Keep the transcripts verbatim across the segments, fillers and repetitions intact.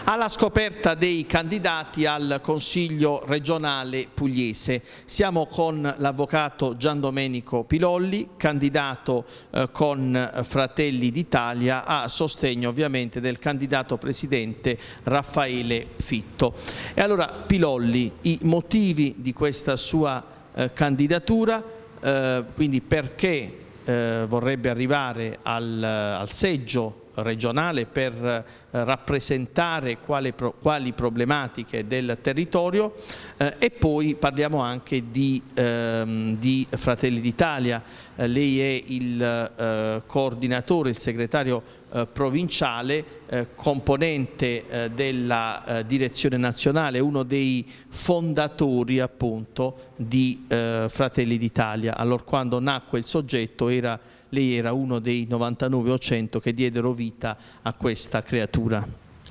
alla scoperta dei candidati al Consiglio regionale pugliese. Siamo con l'avvocato Giandomenico Pilolli, candidato eh, con Fratelli d'Italia, a sostegno ovviamente del candidato presidente Raffaele Fitto. E allora, Pilolli, i motivi di questa sua eh, candidatura, eh, quindi perché eh, vorrebbe arrivare al, al seggio regionale per eh, rappresentare quali, pro, quali problematiche del territorio eh, e poi parliamo anche di, ehm, di Fratelli d'Italia. Eh, lei è il eh, coordinatore, il segretario eh, provinciale, eh, componente eh, della eh, direzione nazionale, uno dei fondatori appunto di eh, Fratelli d'Italia. Allora, quando nacque il soggetto era lei era uno dei novantanove o cento che diedero vita a questa creatura.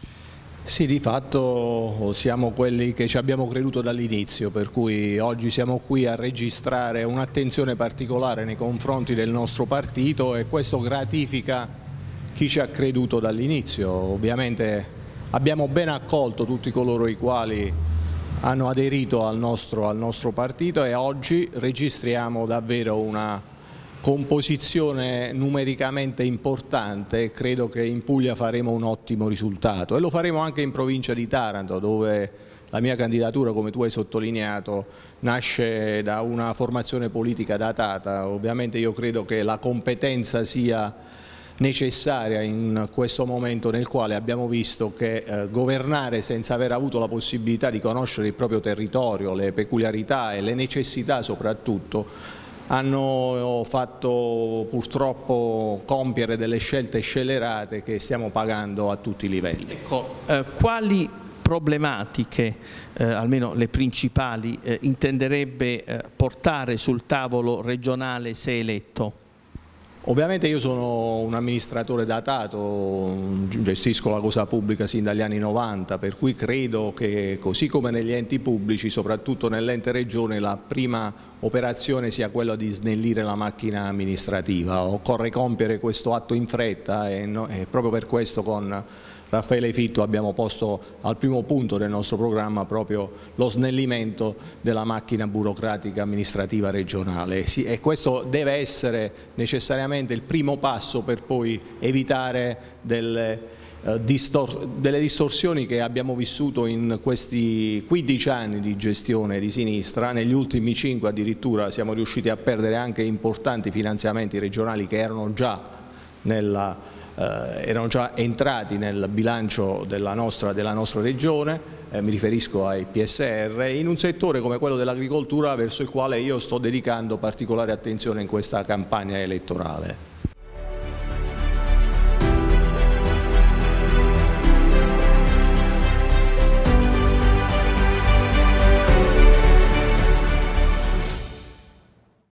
Sì, di fatto siamo quelli che ci abbiamo creduto dall'inizio, per cui oggi siamo qui a registrare un'attenzione particolare nei confronti del nostro partito e questo gratifica chi ci ha creduto dall'inizio. Ovviamente abbiamo ben accolto tutti coloro i quali hanno aderito al nostro, al nostro partito e oggi registriamo davvero una composizione numericamente importante e credo che in Puglia faremo un ottimo risultato e lo faremo anche in provincia di Taranto, dove la mia candidatura, come tu hai sottolineato, nasce da una formazione politica datata. Ovviamente io credo che la competenza sia necessaria in questo momento nel quale abbiamo visto che eh, governare senza aver avuto la possibilità di conoscere il proprio territorio, le peculiarità e le necessità soprattutto, hanno fatto purtroppo compiere delle scelte scellerate che stiamo pagando a tutti i livelli. Ecco, eh, quali problematiche, eh, almeno le principali, eh, intenderebbe eh, portare sul tavolo regionale se eletto? Ovviamente io sono un amministratore datato, gestisco la cosa pubblica sin dagli anni novanta, per cui credo che così come negli enti pubblici, soprattutto nell'ente regione, la prima operazione sia quella di snellire la macchina amministrativa. Occorre compiere questo atto in fretta e, no, e proprio per questo con Raffaele Fitto abbiamo posto al primo punto del nostro programma proprio lo snellimento della macchina burocratica amministrativa regionale sì, e questo deve essere necessariamente il primo passo per poi evitare delle, eh, distor delle distorsioni che abbiamo vissuto in questi quindici anni di gestione di sinistra. Negli ultimi cinque addirittura siamo riusciti a perdere anche importanti finanziamenti regionali che erano già nella Eh, erano già entrati nel bilancio della nostra, della nostra regione, eh, mi riferisco ai P S R, in un settore come quello dell'agricoltura verso il quale io sto dedicando particolare attenzione in questa campagna elettorale.